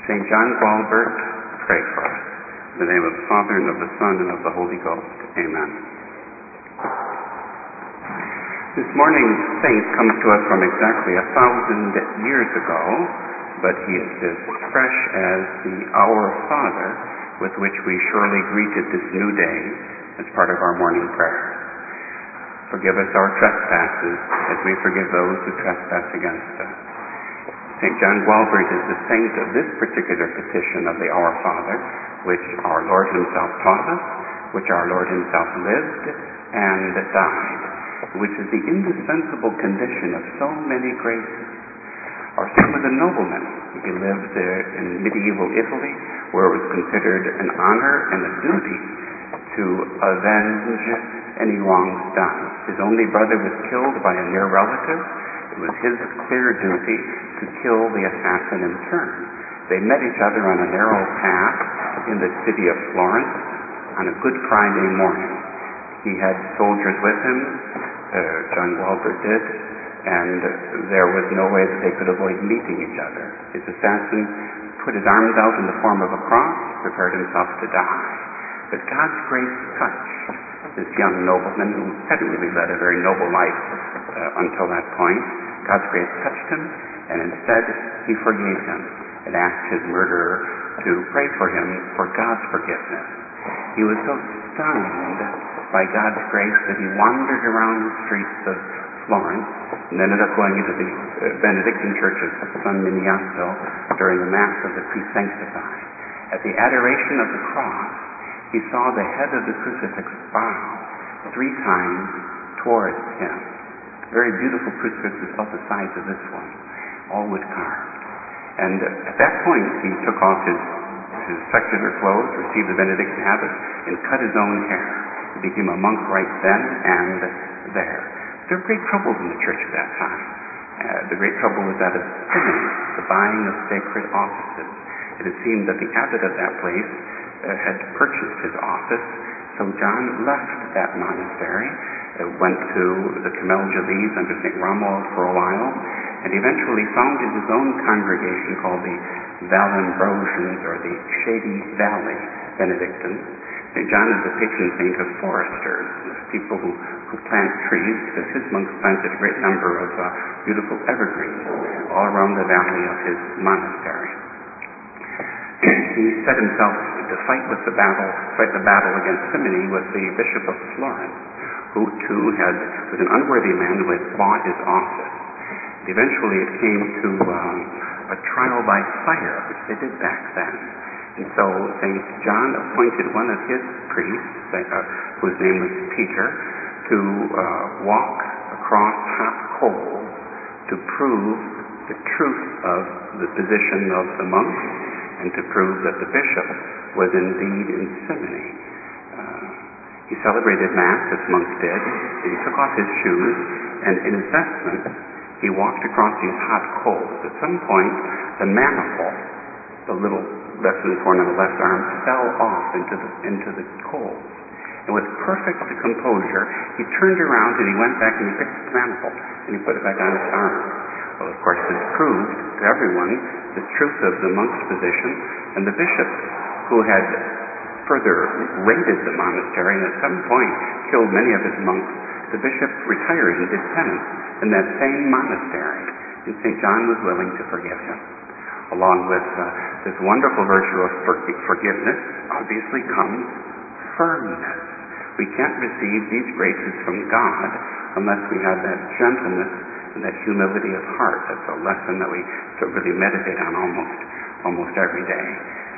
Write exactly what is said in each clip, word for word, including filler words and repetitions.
Saint John Gualbert, pray for us. In the name of the Father, and of the Son, and of the Holy Ghost. Amen. This morning's saint comes to us from exactly a thousand years ago, but he is as fresh as the Our Father with which we surely greeted this new day as part of our morning prayer. Forgive us our trespasses as we forgive those who trespass against us. Saint John Gualbert is the saint of this particular petition of the Our Father, which our Lord himself taught us, which our Lord himself lived and died, which is the indispensable condition of so many graces. Our saint was a nobleman. He lived uh, in medieval Italy, where it was considered an honor and a duty to avenge any wrongs done. His only brother was killed by a near relative. It was his clear duty to kill the assassin in turn. They met each other on a narrow path in the city of Florence on a Good Friday morning. He had soldiers with him, uh, John Gualbert did, and there was no way that they could avoid meeting each other. His assassin put his arms out in the form of a cross, prepared himself to die. But God's grace touched this young nobleman, who hadn't really led a very noble life uh, until that point. God's grace touched him, and instead he forgave him and asked his murderer to pray for him for God's forgiveness. He was so stunned by God's grace that he wandered around the streets of Florence and ended up going into the uh, Benedictine church of San Miniato during the Mass of the Pre-Sanctified. At the adoration of the cross, he saw the head of the crucifix bow three times towards him. A very beautiful crucifix is about the size of this one, all wood carved. And at that point, he took off his, his secular clothes, received the Benedictine habit, and cut his own hair. He became a monk right then and there. There were great troubles in the church at that time. Uh, the great trouble was that of simony, the buying of sacred offices. It had seemed that the abbot of that place uh, had purchased his office, so John left that monastery, uh, went to the Cameljalies under Saint Romuald for a while, and eventually founded his own congregation called the Vallambrosians, or the Shady Valley Benedictines. Saint John is the patron saint of foresters, people who, who plant trees, because his monks planted a great number of uh, beautiful evergreens all around the valley of his monastery. He set himself to fight with the battle, fight the battle against simony with the Bishop of Florence, who too had was an unworthy man who had bought his office. And eventually it came to um, a trial by fire, which they did back then. And so Saint John appointed one of his priests, uh, whose name was Peter, to uh, walk across hot coals to prove the truth of the position of the monk and to prove that the bishop was indeed in simony. Uh, he celebrated Mass, as monks did, and he took off his shoes, and in his vestments he walked across these hot coals. At some point, the maniple, the little vestment worn on the left arm, fell off into the into the coals. And with perfect composure, he turned around and he went back and he fixed the maniple and he put it back on his arm. Well, of course, this proved to everyone the truth of the monk's position, and the bishop, who had further raided the monastery and at some point killed many of his monks, the bishop retired and did penance in that same monastery, and Saint John was willing to forgive him. Along with uh, this wonderful virtue of for- forgiveness, obviously comes firmness. We can't receive these graces from God unless we have that gentleness and that humility of heart. That's a lesson that we sort of really meditate on almost almost every day.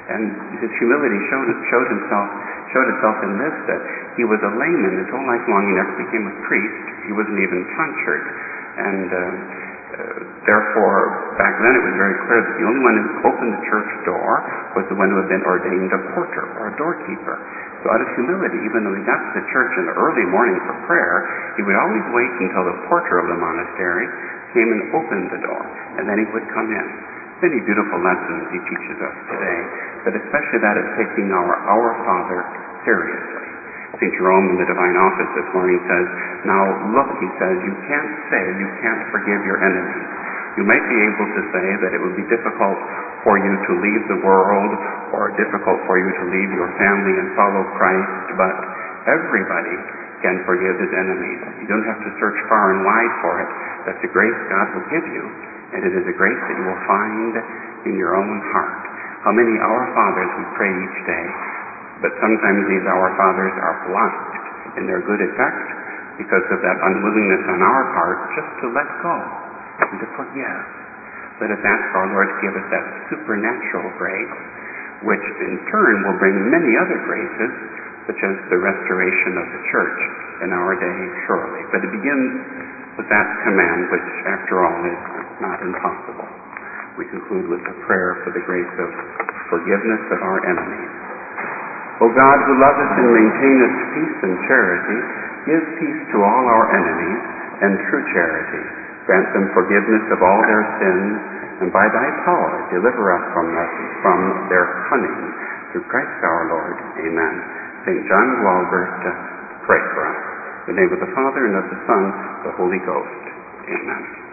And his humility showed showed himself showed itself in this, that he was a layman his whole life long. He never became a priest. He wasn't even tonsured, and uh, Uh, therefore, back then it was very clear that the only one who opened the church door was the one who had been ordained a porter or a doorkeeper. So out of humility, even though he got to the church in the early morning for prayer, he would always wait until the porter of the monastery came and opened the door, and then he would come in. Many beautiful lessons he teaches us today, but especially that of taking our Our Father seriously. Saint Jerome in the Divine Office this morning says, now look, he says, you can't say you can't forgive your enemies. You might be able to say that it would be difficult for you to leave the world or difficult for you to leave your family and follow Christ, but everybody can forgive his enemies. You don't have to search far and wide for it. That's a grace God will give you, and it is a grace that you will find in your own heart. How many Our Fathers we pray each day, but sometimes these Our Fathers are blocked in their good effect because of that unwillingness on our part just to let go and to forgive. Let us ask our Lord to give us that supernatural grace, which in turn will bring many other graces, such as the restoration of the church in our day, surely. But it begins with that command, which, after all, is not impossible. We conclude with a prayer for the grace of forgiveness of our enemies. O God, who lovest and maintainest peace and charity, give peace to all our enemies and true charity. Grant them forgiveness of all their sins, and by thy power deliver us from, the, from their cunning. Through Christ our Lord. Amen. Saint John Gualbert, uh, pray for us. In the name of the Father, and of the Son, and of the Holy Ghost. Amen.